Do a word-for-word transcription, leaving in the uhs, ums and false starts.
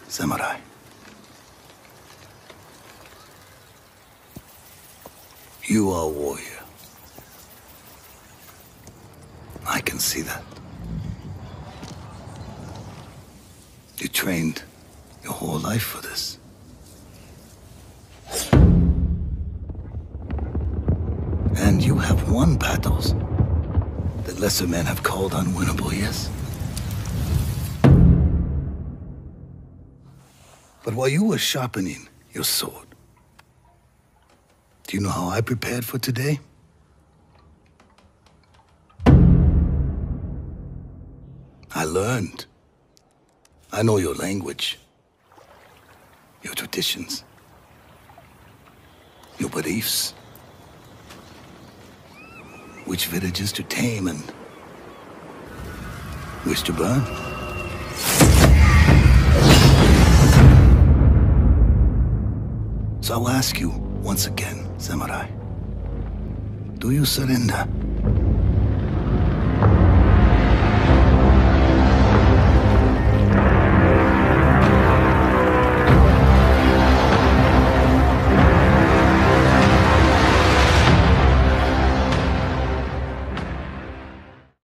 samurai. You are a warrior. I can see that. You trained your whole life for this. And you have won battles that lesser men have called unwinnable, yes? But while you were sharpening your sword, do you know how I prepared for today? I learned. I know your language, your traditions, your beliefs, which villages to tame and which to burn. So I'll ask you once again, samurai, do you surrender?